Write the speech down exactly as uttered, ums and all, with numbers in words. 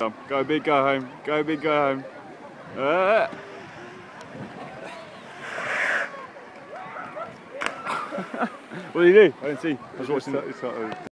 Tom. Go big, go home. Go big, go home. Uh. What did he do? I didn't see. I was watching. It's, it's,